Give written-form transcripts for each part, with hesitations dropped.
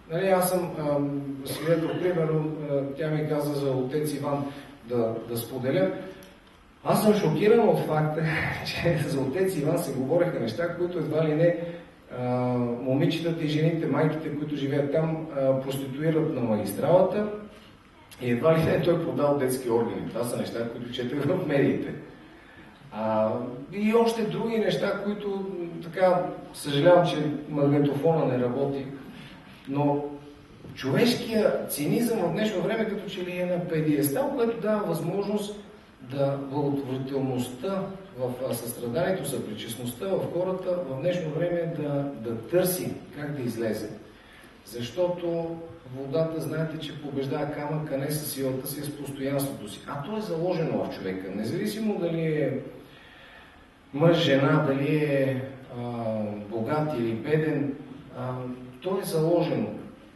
Нали, аз съм свидетел, примерно, тя ми каза за отец Иван да споделя. Аз съм шокиран от факта, че за отец Иван се говореха неща, които едва ли не момичетата и жените, майките, които живеят там, проституират на магистралата и едва ли не той продал детски органи. Това са неща, които четах в медиите. И още други неща, които така съжалявам, че магнитофона не работи, но човешкия цинизъм в днешно време като че ли е на педиестал, което дава възможност да благотворителността в състраданието, съпричастността в хората в днешно време да търси как да излезе. Защото водата, знаете, че побеждава камъка не със силата си, а с постоянството си. А то е заложено в човека. Независимо дали е мъж, жена, дали е богат или беден, то е заложено.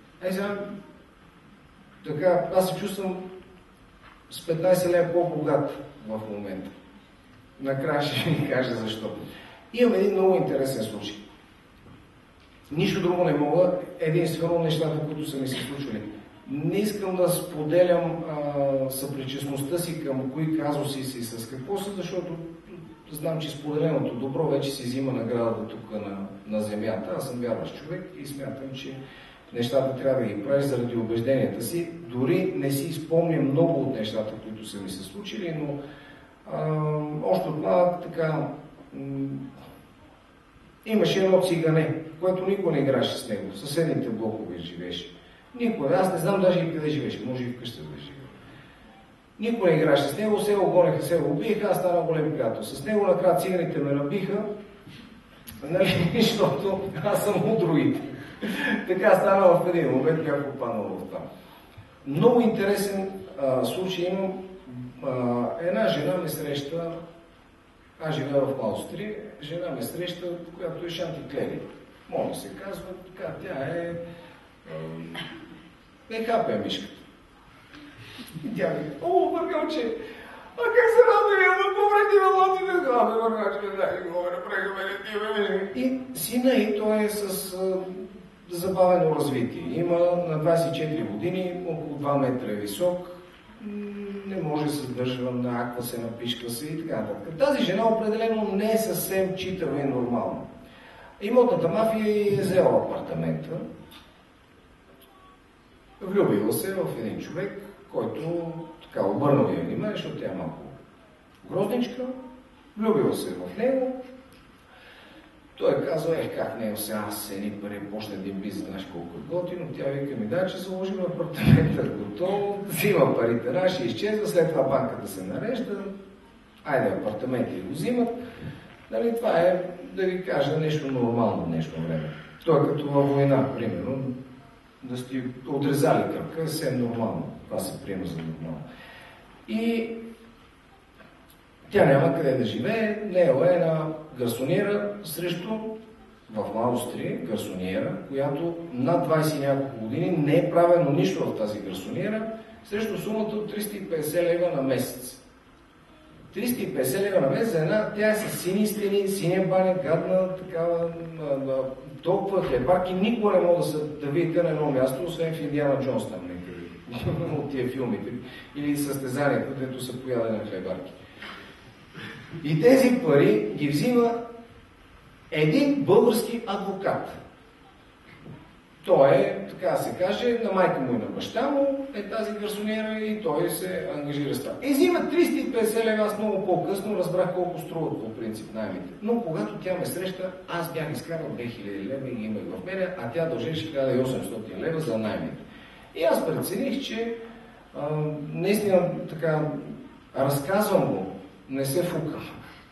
Така, аз се чувствам с 15 лева по-богат в момента. Накрая ще ви кажа защо. Имам един много интересен случай. Нищо друго не мога, единствено нещата, които са ми се случвали. Не искам да споделям съпричастността си към кои казуси си с какво са, защото знам, че споделеното добро вече си взима наградата тук на земята. Аз съм вярващ човек и смятам, че нещата трябва да ги правиш заради убежденията си. Дори не си спомням много от нещата, които са ми се случили, но още от малък така имаше едно цигане, което никой не играше с него. В съседните блокове живееше. Никой. Аз не знам даже и къде живееше. Може и вкъща да живее. Никой не играше с него, се го гонеха, се го убиеха, аз станах голем приятел. С него накрая циганите ме набиха, нали, защото аз съм от другите. Така стана в един момент, бях попаднал в това. Много интересен случай имам. Една жена ме среща, аз живея в Аустрия, жена ме среща, която е Шанти Клери. Моля се казва, така, тя е хапе мишката. И тя ми, въргалче, а как се радва, да повреди вълнотите? Въргалче, да го направи, и сина и той е с забавено развитие. Има на 24 години, около 2 метра е висок, не може да се задържа, нааква се, напишка се и така нататък. Тази жена определено не е съвсем читава и нормална. Имотната мафия е взела апартамента, влюбила се в един човек, който така обърнал я внимание, защото тя е малко грозничка, влюбила се в него. Той казва, как не, сега аз едни пари почна един бизнес, знаеш колко е готино, тя вика ми, че заложим апартамента готово, взима парите наши, изчезва, след това банката се нарежда, айде апартаменти го взимат. Нали, това е, да ви кажа, нещо нормално в днешно време. Той е като във война, примерно, да сте отрезали кръка, е съвсем нормално. Това се приема за нормално. И тя няма къде да живее, нея е една гарсониера срещу в Аустрия, гарсониера, която над 20 няколко години не е правено нищо в тази гарсониера, срещу сумата от 350 лева на месец. 350 лева на месец за една, тя е с сини стени, синя баня, гадна, такава, толкова хлебарки, никога не мога да видите на едно място, освен в Индиана Джонс там някъде, от тия филмите, или състезанието, където са поядени на хлебарки. И тези пари ги взима един български адвокат. Той е, така да се каже, на майка му и на баща му е тази гарсониера и той се ангажира с това. И взима 350 лева, аз много по-късно разбрах колко струват по принцип наймите. Но когато тя ме среща, аз бях изкарал 2000 лева и ги имах в мене, а тя дължеше 1800 лева за наймите. И аз прецених, че наистина така разказвам го, не се фукам.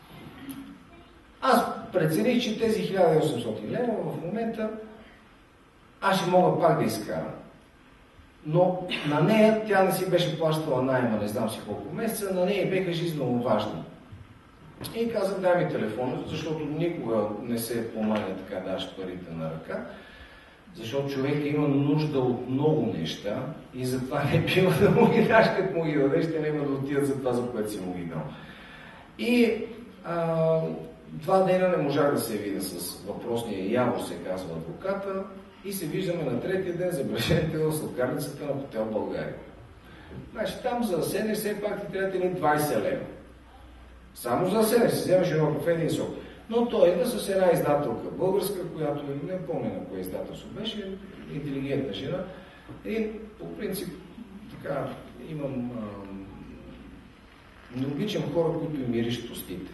Аз прецених, че тези 1800 лева в момента аз ще мога пак да изкарам. Но на нея, тя не си беше плащала найма, не знам си колко месеца, на нея беха жизненно важни. И казах, дай ми телефона, защото никога не се помага така да даш парите на ръка, защото човек има нужда от много неща и затова не бива да му ги даш, като му ги дадеш, те няма да отидат за това, за което си му ги дал. И 2 дена не можах да се видя с въпросния Яво, се казва адвоката, и се виждаме на третия ден, забележете, в сладкарницата на хотел България. Значи там за седне все пак ти трябва ни 20 лева. Само за седне си вземаш едно кафе, един сок. Но той идва с една издателка българска, която не помня на кое издателство беше, интелигентна жена. И по принцип така имам... не обичам хора, които им миришат устите.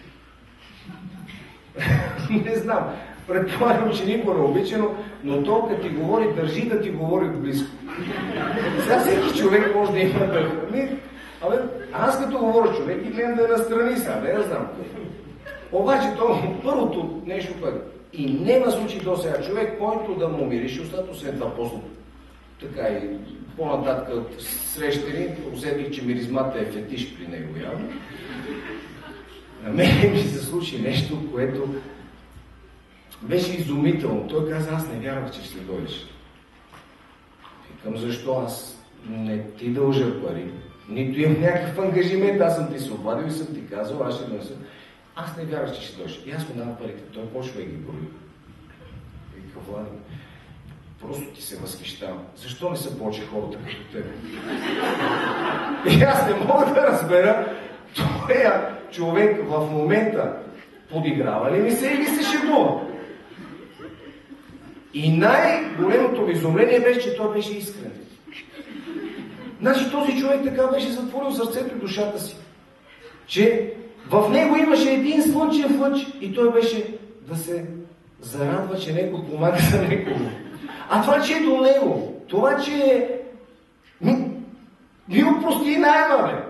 Не знам. Предполагам, че никой не обича, но то, като ти говори, държи да ти говори близко. Сега всеки човек може да има да... Абе, аз като говоря човек и гледам да е настрани сега, не да знам. Обаче то първото нещо, което и няма случай до сега човек, който да му мирише устата, след това после така и по-нататък срещани, усетих, че миризмата е фетиш при него явно. На мен ми се случи нещо, което беше изумително. Той каза, аз не вярвах, че ще дойдеш. Викам, защо аз не ти дължа пари, нито имам някакъв ангажимент, аз съм ти се обадил и съм ти казал, аз ще донеса. Аз не вярвах, че ще дойдеш. И аз му дам парите. Той почва и ги брои. Вика, Влади, просто ти се възхищавам. Защо не са повече хората като теб? И аз не мога да разбера, той човек в момента подиграва ли ми се или се шегува? И най-големото ми изумление беше, че той беше искрен. Значи този човек така беше затворил сърцето и душата си, че в него имаше един слънчев лъч и той беше да се зарадва, че някой помага за некого. А това, че е до него, това, че е... Ми опрости найма, бе!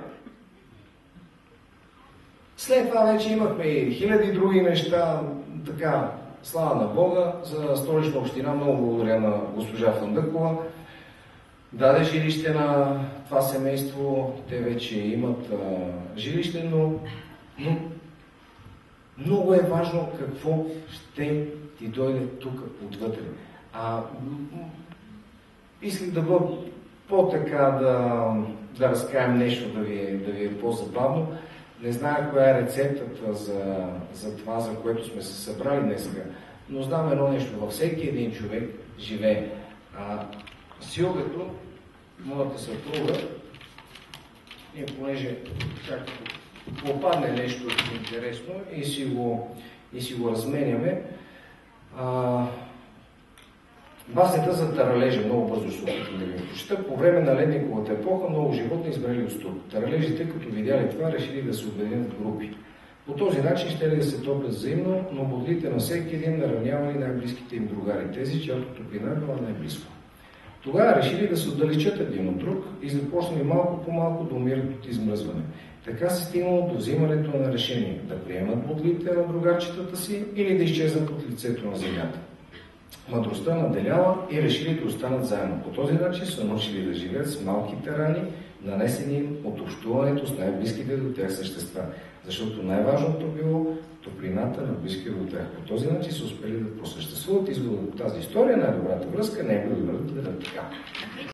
След това вече имахме и хиляди други неща, така, слава на Бога, за Столична община, много благодаря на госпожа Фандъкова. Даде жилище на това семейство, те вече имат жилище, но много е важно какво ще ти дойде тук отвътре. Исках да бъда по-така да разкаем нещо, да ви е по-забавно. Не зная коя е рецептата за това, за което сме се събрали днес, но знам едно нещо. Във всеки един човек живее. Силвето, моята съпруга, и понеже както попадне нещо интересно и си го разменяме, баснята за таралежа, много бързо се опитвам да ви прочета. По време на ледниковата епоха много животни избрали уступ. Таралежите, като видяли това, решили да се обединят в групи. По този начин ще ли да се топлят взаимно, но бодлите на всеки един наравнявали най-близките им другари, тези, чиято топлина е била най-близко. Тогава решили да се отдалечат един от друг и започнали малко по малко да умират от измръзване. Така се стигнало до взимането на решение да приемат бодлите на другарчетата си или да изчезнат от лицето на земята. Мъдростта наделяла и решили да останат заедно. По този начин са научили да живеят с малките рани, нанесени им от общуването с най-близките до тях същества. Защото най-важното било топлината на близките до тях. По този начин са успели да просъществуват. Изводът от тази история, най-добрата връзка не е била да бъдат така.